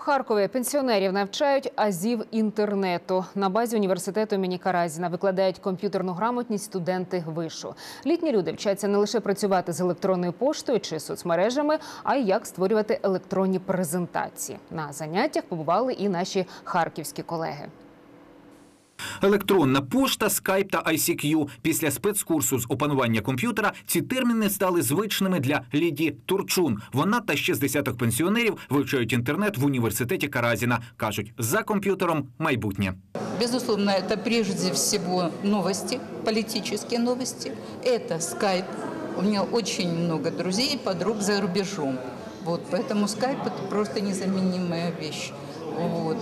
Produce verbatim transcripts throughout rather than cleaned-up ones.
Харкові пенсіонерів навчають азів інтернету. На базі університету імені Каразіна викладають комп'ютерну грамотність студенти вишу. Літні люди вчаться не лише працювати з електронною поштою чи соцмережами, а й як створювати електронні презентації. На заняттях побували і наші харківські колеги. Електронна пошта, скайп та ай сі к'ю. Після спецкурсу з опанування комп'ютера ці терміни стали звичними для Лідії Турчун. Вона та ще з десяток пенсіонерів вивчають інтернет в університеті Каразіна. Кажуть, за комп'ютером майбутнє. Безусловно, это прежде всего новости, политические новости. Это скайп. У меня очень много друзей и подруг за рубежом. Вот, поэтому скайп – это просто незаменимая вещь. Вот.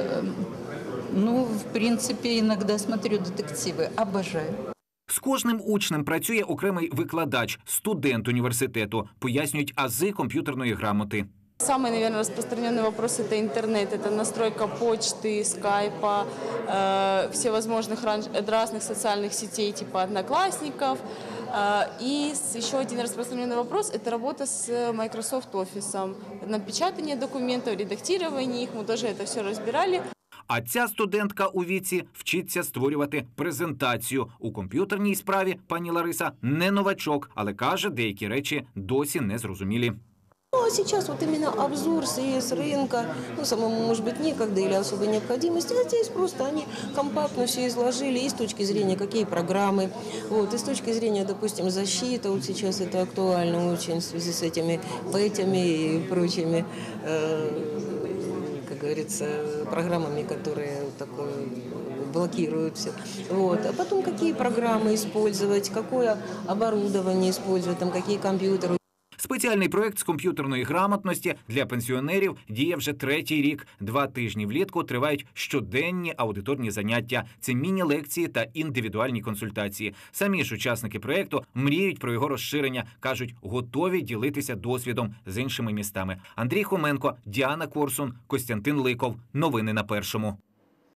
Ну, в принципе, иногда смотрю детективы, обожаю. З кожним учнем працює окремий викладач, студент університету. Пояснюють ази комп'ютерної грамоти. Самый, наверное, распространенный вопрос – это интернет, это настройка почты, скайпа, э, всевозможных разных социальных сетей типа Одноклассников. Э, и еще один распространенный вопрос – это работа с Microsoft Office, напечатание документов, редактирование их, мы тоже это все разбирали. А ця студентка у віці вчиться створювати презентацію. У комп'ютерній справі пані Лариса не новачок, але каже, деякі речі досі не зрозумілі. Ну, а сейчас вот именно обзор с, с рынка, ну, самому, может быть, некогда или особой необходимости, а здесь просто они компактно все изложили, и с точки зрения, какие программы, вот, и с точки зрения, допустим, защиты, вот сейчас это актуально очень в связи с этими пэтями и прочими, э, как говорится, программами, которые такое блокируют все. Вот. А потом, какие программы использовать, какое оборудование использовать, там, какие компьютеры. Спеціальний проєкт з комп'ютерної грамотності для пенсіонерів діє вже третій рік. Два тижні влітку тривають щоденні аудиторні заняття. Це міні-лекції та індивідуальні консультації. Самі ж учасники проєкту мріють про його розширення. Кажуть, готові ділитися досвідом з іншими містами. Андрій Хоменко, Діана Корсун, Костянтин Ликов. Новини на Першому.